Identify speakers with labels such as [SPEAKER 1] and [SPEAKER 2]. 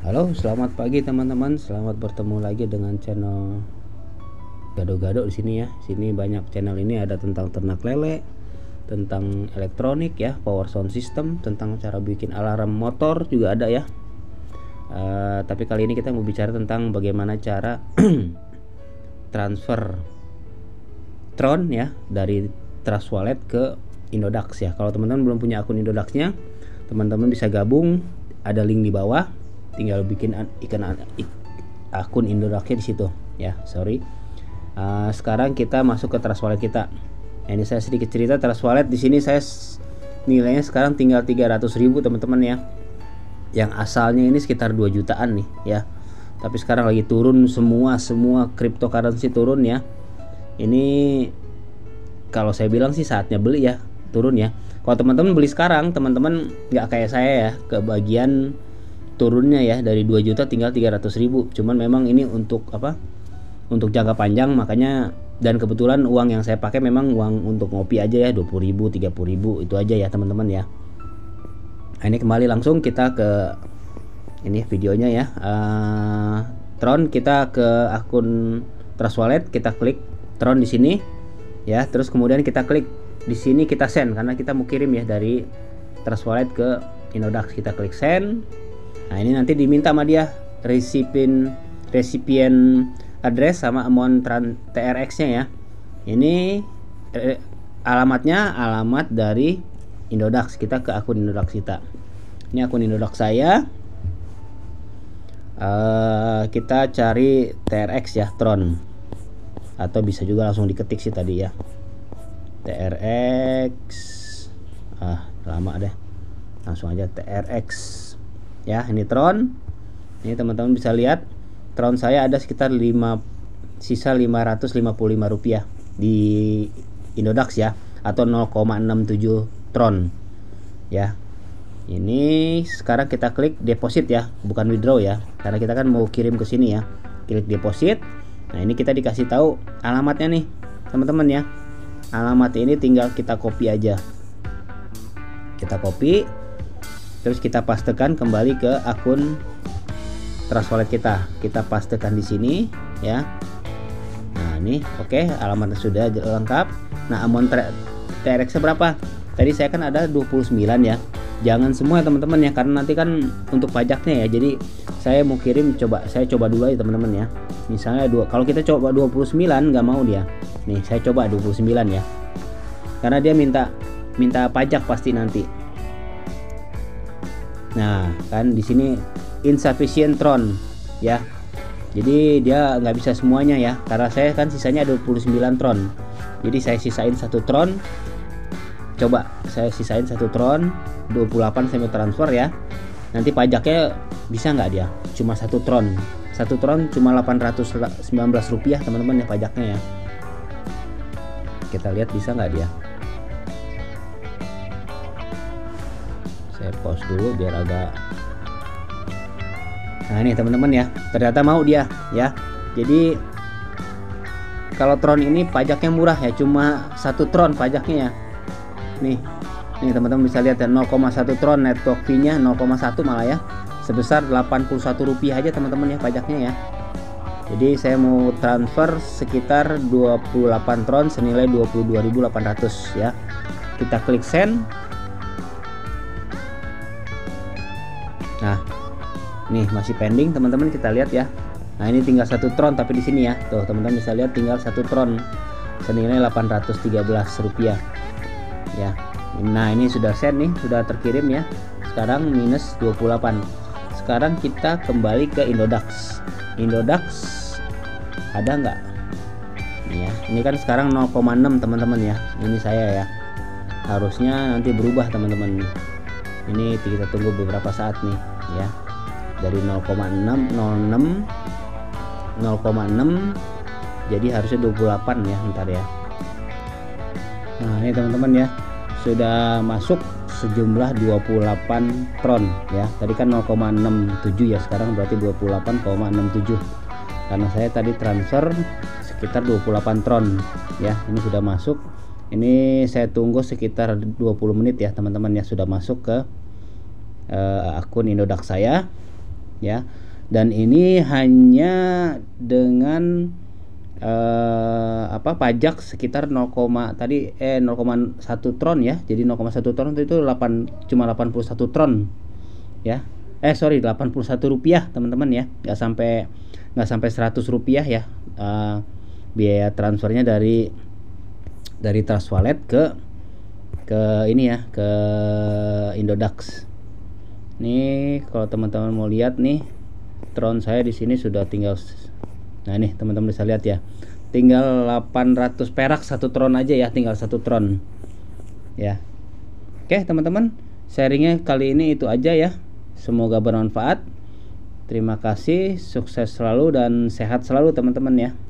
[SPEAKER 1] Halo, selamat pagi teman-teman. Selamat bertemu lagi dengan channel Gado-Gado di sini ya. Sini banyak channel ini ada tentang ternak lele, tentang elektronik ya, power sound system, tentang cara bikin alarm motor juga ada ya. Tapi kali ini kita mau bicara tentang bagaimana cara transfer Tron ya dari Trust Wallet ke Indodax ya. Kalau teman-teman belum punya akun Indodaxnya, teman-teman bisa gabung, ada link di bawah. Tinggal bikin akun Indodaxnya di situ ya. Sekarang kita masuk ke Trust Wallet kita. Ini saya sedikit cerita Trust Wallet di sini. Saya nilainya sekarang tinggal 300.000 teman-teman ya. Yang asalnya ini sekitar 2 jutaan nih ya. Tapi sekarang lagi turun semua cryptocurrency turun ya. Ini kalau saya bilang sih saatnya beli ya, turun ya. Kalau teman-teman beli sekarang, teman-teman nggak kayak saya ya, kebagian turunnya ya dari 2 juta tinggal 300.000. Cuman memang ini untuk apa? Untuk jangka panjang, makanya, dan kebetulan uang yang saya pakai memang uang untuk ngopi aja ya, 20.000, 30.000 itu aja ya teman-teman ya. Nah, ini kembali langsung kita ke ini videonya ya. Tron, kita ke akun Trust Wallet, kita klik Tron di sini ya. Terus kemudian kita klik di sini, kita send karena kita mau kirim ya dari Trust Wallet ke Indodax. Kita klik send. Nah, ini nanti diminta sama dia recipient address sama amount TRX-nya ya. Ini alamatnya alamat dari Indodax. Kita ke akun Indodax kita. Ini akun Indodax saya. Kita cari TRX ya, Tron. Atau bisa juga langsung diketik sih tadi ya. TRX. Lama deh. Langsung aja TRX. Ya, ini Tron. Ini teman-teman bisa lihat Tron saya ada sekitar sisa 555 rupiah di Indodax ya, atau 0,67 Tron ya. Ini sekarang kita klik deposit ya, bukan withdraw ya, karena kita kan mau kirim ke sini ya. Klik deposit. Nah, ini kita dikasih tahu alamatnya nih teman-teman ya. Alamat ini tinggal kita copy aja. Kita copy, terus kita pastekan kembali ke akun Trust Wallet kita. Kita pastekan di sini ya. Nah, ini oke, alamatnya sudah lengkap. Nah, amount TRX berapa? Tadi saya kan ada 29 ya. Jangan semua ya teman-teman ya, karena nanti kan untuk pajaknya ya. Jadi saya mau kirim, saya coba dulu aja teman-teman ya. Misalnya kalau kita coba 29 nggak mau dia. Nih, saya coba 29 ya. Karena dia minta pajak pasti nanti. Nah, kan di sini insufficient Tron ya. Jadi dia nggak bisa semuanya ya. Karena saya kan sisanya 29 Tron. Jadi saya sisain 1 Tron. Coba saya sisain 1 Tron, 28 saya mau transfer ya. Nanti pajaknya bisa nggak dia? Cuma 1 Tron. 1 Tron cuma 819 rupiah teman-teman ya pajaknya ya. Kita lihat bisa nggak dia. Saya pause dulu biar agak. Nah, ini teman-teman ya, ternyata mau dia ya. Jadi kalau Tron ini pajaknya murah ya, cuma 1 Tron pajaknya ya. Nih teman-teman bisa lihat ya, 0,1 Tron network fee-nya 0,1 malah ya. Sebesar 81 rupiah aja teman-teman ya pajaknya ya. Jadi saya mau transfer sekitar 28 Tron senilai 22.800 ya. Kita klik send. Nah, nih masih pending teman-teman, kita lihat ya. Nah, ini tinggal 1 Tron tapi di sini ya. Tuh, teman-teman bisa lihat tinggal 1 Tron senilai 813 rupiah. Ya. Nah, ini sudah send nih, sudah terkirim ya. Sekarang minus 28. Sekarang kita kembali ke Indodax. Indodax ada nggak? Ini ya. Ini kan sekarang 0,6 teman-teman ya. Ini saya ya. Harusnya nanti berubah teman-teman. Ini kita tunggu beberapa saat nih ya. Dari 0,6 jadi harusnya 28 ya, ntar ya. Nah, ini teman-teman ya, sudah masuk sejumlah 28 Tron ya. Tadi kan 0,67 ya, sekarang berarti 28,67. Karena saya tadi transfer sekitar 28 Tron ya. Ini sudah masuk. Ini saya tunggu sekitar 20 menit ya teman-teman ya, sudah masuk ke akun Indodax saya ya. Dan ini hanya dengan pajak sekitar 0,1 tron ya. Jadi 0,1 tron itu cuma 81 tron ya. 81 rupiah teman-teman ya. Nggak sampai 100 rupiah ya. Biaya transfernya dari Trust Wallet ke ini ya, ke Indodax. Nih kalau teman-teman mau lihat nih, tron saya di sini sudah tinggal, nah nih teman-teman bisa lihat ya, tinggal 800 perak 1 tron aja ya, tinggal 1 tron ya. Oke teman-teman, sharingnya kali ini itu aja ya, semoga bermanfaat. Terima kasih, sukses selalu dan sehat selalu teman-teman ya.